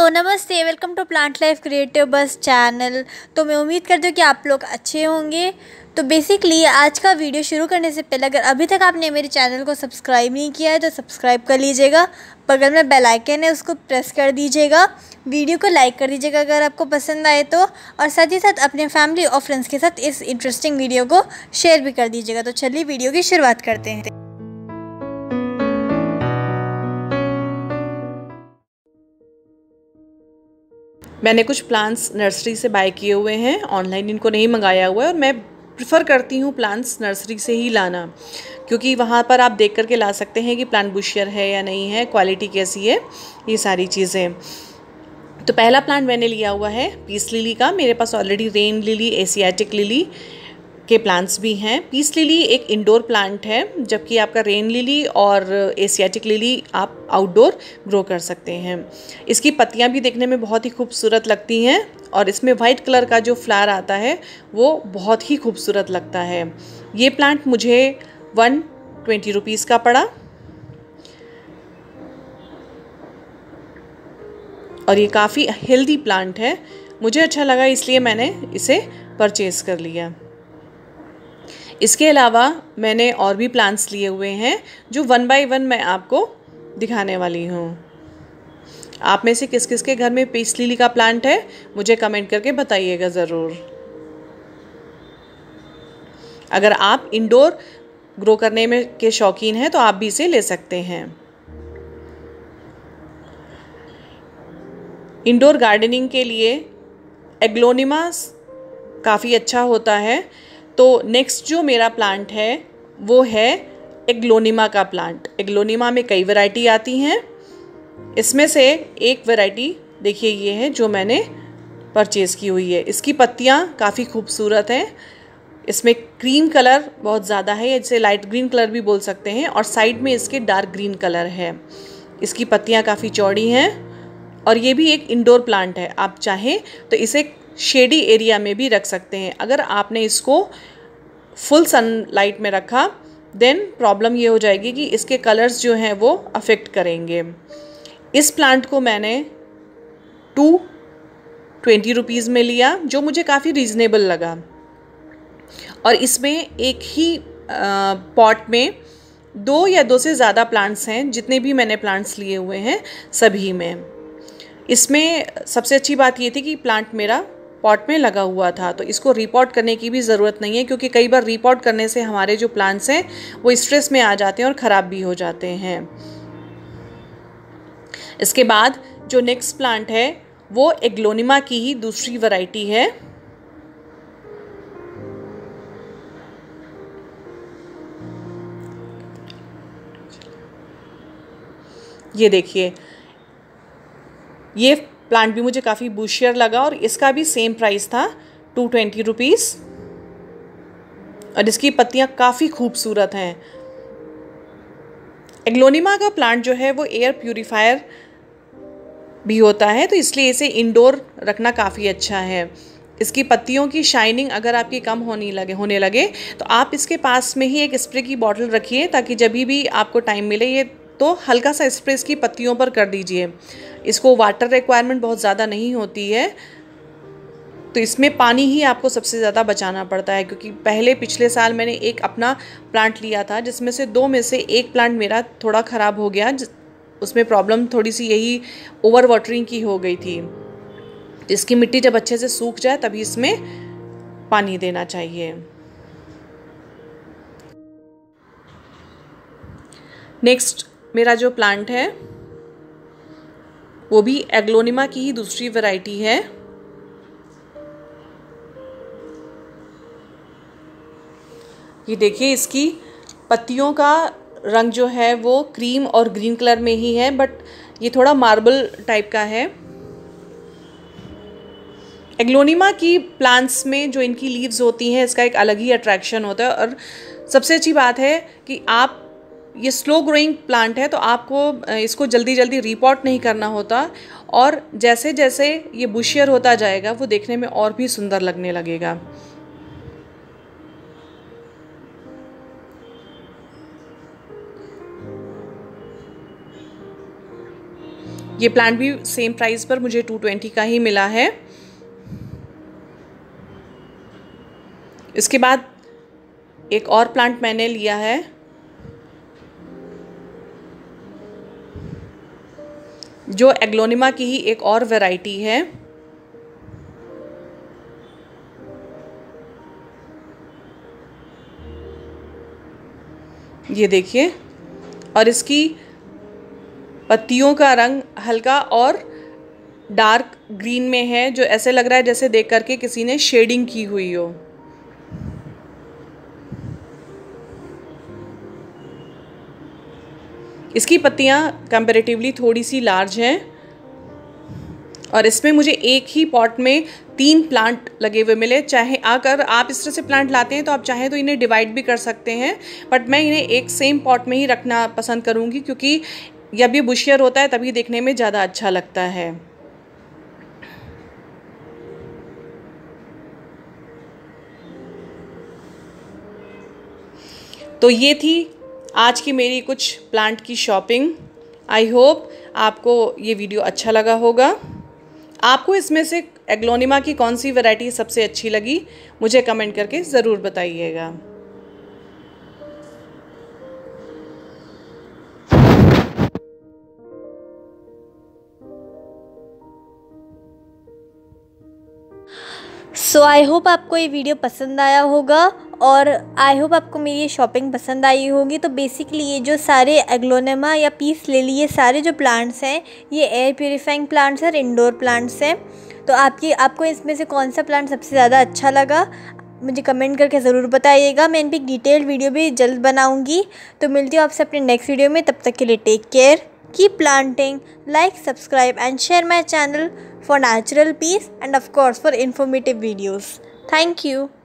नमस्ते, welcome to plant life creative बस channel. तो मैं उम्मीद करती हूँ कि आप लोग अच्छे होंगे। तो बेसिकली आज का वीडियो शुरू करने से पहले अगर अभी तक आपने मेरे चैनल को सब्सक्राइब नहीं किया है तो सब्सक्राइब कर लीजिएगा। बगल में बेल आइकन है, उसको प्रेस कर दीजिएगा। वीडियो को लाइक कर दीजिएगा अगर आपको पसंद आए तो, और साथ ही साथ अपने फैमिली और फ्रेंड्स के साथ इस इंटरेस्टिंग वीडियो को शेयर भी कर दीजिएगा। तो चलिए वीडियो की शुरुआत करते हैं। मैंने कुछ प्लांट्स नर्सरी से बाय किए हुए हैं, ऑनलाइन इनको नहीं मंगाया हुआ है। और मैं प्रिफ़र करती हूँ प्लांट्स नर्सरी से ही लाना, क्योंकि वहाँ पर आप देख करके ला सकते हैं कि प्लांट बुशियर है या नहीं है, क्वालिटी कैसी है, ये सारी चीज़ें। तो पहला प्लांट मैंने लिया हुआ है पीस लिली का। मेरे पास already rain lily, Asiatic lily के प्लांट्स भी हैं। पीस लिली एक इंडोर प्लांट है, जबकि आपका रेन लिली और एशियाटिक लिली आप आउटडोर ग्रो कर सकते हैं। इसकी पत्तियां भी देखने में बहुत ही खूबसूरत लगती हैं, और इसमें वाइट कलर का जो फ्लावर आता है वो बहुत ही खूबसूरत लगता है। ये प्लांट मुझे 120 रुपीज़ का पड़ा, और ये काफ़ी हेल्दी प्लांट है। मुझे अच्छा लगा इसलिए मैंने इसे परचेज़ कर लिया। इसके अलावा मैंने और भी प्लांट्स लिए हुए हैं जो 1 बाय 1 मैं आपको दिखाने वाली हूँ। आप में से किस किस के घर में पीस लिली का प्लांट है मुझे कमेंट करके बताइएगा ज़रूर। अगर आप इंडोर ग्रो करने में के शौकीन हैं तो आप भी इसे ले सकते हैं। इंडोर गार्डनिंग के लिए एग्लोनिमा काफ़ी अच्छा होता है। तो नेक्स्ट जो मेरा प्लांट है वो है एग्लोनिमा का प्लांट। एग्लोनिमा में कई वैरायटी आती हैं, इसमें से एक वैरायटी देखिए ये है जो मैंने परचेज़ की हुई है। इसकी पत्तियां काफ़ी खूबसूरत हैं। इसमें क्रीम कलर बहुत ज़्यादा है, या जिसे लाइट ग्रीन कलर भी बोल सकते हैं, और साइड में इसके डार्क ग्रीन कलर है। इसकी पत्तियां काफ़ी चौड़ी हैं, और ये भी एक इंडोर प्लांट है। आप चाहें तो इसे शेडी एरिया में भी रख सकते हैं। अगर आपने इसको फुल सनलाइट में रखा देन प्रॉब्लम ये हो जाएगी कि इसके कलर्स जो हैं वो अफेक्ट करेंगे। इस प्लांट को मैंने 220 रुपीज़ में लिया, जो मुझे काफ़ी रीज़नेबल लगा। और इसमें एक ही पॉट में 2 या 2 से ज़्यादा प्लांट्स हैं। जितने भी मैंने प्लांट्स लिए हुए हैं सभी में, इसमें सबसे अच्छी बात ये थी कि प्लांट मेरा पॉट में लगा हुआ था, तो इसको रीपॉट करने की भी ज़रूरत नहीं है, क्योंकि कई बार रीपॉट करने से हमारे जो प्लांट्स हैं वो स्ट्रेस में आ जाते हैं और ख़राब भी हो जाते हैं। इसके बाद जो नेक्स्ट प्लांट है वो एग्लोनिमा की ही दूसरी वैरायटी है। ये देखिए, ये प्लांट भी मुझे काफ़ी बुशियर लगा, और इसका भी सेम प्राइस था 220 रुपीज़, और इसकी पत्तियां काफ़ी खूबसूरत हैं। एग्लोनिमा का प्लांट जो है वो एयर प्यूरीफायर भी होता है, तो इसलिए इसे इंडोर रखना काफ़ी अच्छा है। इसकी पत्तियों की शाइनिंग अगर आपकी कम होने लगे तो आप इसके पास में ही एक स्प्रे की बॉटल रखिए, ताकि जब भी आपको टाइम मिले ये तो हल्का सा स्प्रे इसकी पत्तियों पर कर दीजिए। इसको वाटर रिक्वायरमेंट बहुत ज़्यादा नहीं होती है, तो इसमें पानी ही आपको सबसे ज़्यादा बचाना पड़ता है। क्योंकि पिछले साल मैंने एक अपना प्लांट लिया था, जिसमें से 2 में से एक प्लांट मेरा थोड़ा ख़राब हो गया। उसमें प्रॉब्लम थोड़ी सी यही ओवर वाटरिंग की हो गई थी। इसकी मिट्टी जब अच्छे से सूख जाए तभी इसमें पानी देना चाहिए। नेक्स्ट मेरा जो प्लांट है वो भी एग्लोनिमा की ही दूसरी वैरायटी है। ये देखिए, इसकी पत्तियों का रंग जो है वो क्रीम और ग्रीन कलर में ही है, बट ये थोड़ा मार्बल टाइप का है। एग्लोनिमा की प्लांट्स में जो इनकी लीव्स होती हैं इसका एक अलग ही अट्रैक्शन होता है। और सबसे अच्छी बात है कि आप ये स्लो ग्रोइंग प्लांट है, तो आपको इसको जल्दी जल्दी रीपॉट नहीं करना होता, और जैसे जैसे ये बुशियर होता जाएगा वो देखने में और भी सुंदर लगने लगेगा। ये प्लांट भी सेम प्राइस पर मुझे 220 का ही मिला है। इसके बाद एक और प्लांट मैंने लिया है, जो एग्लोनिमा की ही एक और वैरायटी है। ये देखिए, और इसकी पत्तियों का रंग हल्का और डार्क ग्रीन में है, जो ऐसे लग रहा है जैसे देख करके किसी ने शेडिंग की हुई हो। इसकी पत्तियां कंपैरेटिवली थोड़ी सी लार्ज हैं, और इसमें मुझे एक ही पॉट में 3 प्लांट लगे हुए मिले। चाहे अगर आप इस तरह से प्लांट लाते हैं तो आप चाहें तो इन्हें डिवाइड भी कर सकते हैं, बट मैं इन्हें एक सेम पॉट में ही रखना पसंद करूंगी, क्योंकि जब ये बुशियर होता है तभी देखने में ज़्यादा अच्छा लगता है। तो ये थी आज की मेरी कुछ प्लांट की शॉपिंग। आई होप आपको ये वीडियो अच्छा लगा होगा। आपको इसमें से एग्लोनिमा की कौन सी वैरायटी सबसे अच्छी लगी, मुझे कमेंट करके ज़रूर बताइएगा। सो आई होप आपको ये वीडियो पसंद आया होगा, और आई होप आपको मेरी ये शॉपिंग पसंद आई होगी। तो बेसिकली ये जो सारे एग्लोनिमा या पीस लिली, ये सारे जो प्लांट्स हैं ये एयर प्यूरीफाइंग प्लांट्स और इंडोर प्लांट्स हैं। तो आपको इसमें से कौन सा प्लांट सबसे ज़्यादा अच्छा लगा मुझे कमेंट करके ज़रूर बताइएगा। मैं इन पर एक डिटेल्ड वीडियो भी जल्द बनाऊँगी। तो मिलती हूँ आपसे अपने नेक्स्ट वीडियो में, तब तक के लिए take care, keep planting, like, subscribe and share my channel for natural peace and of course for informative videos. Thank you.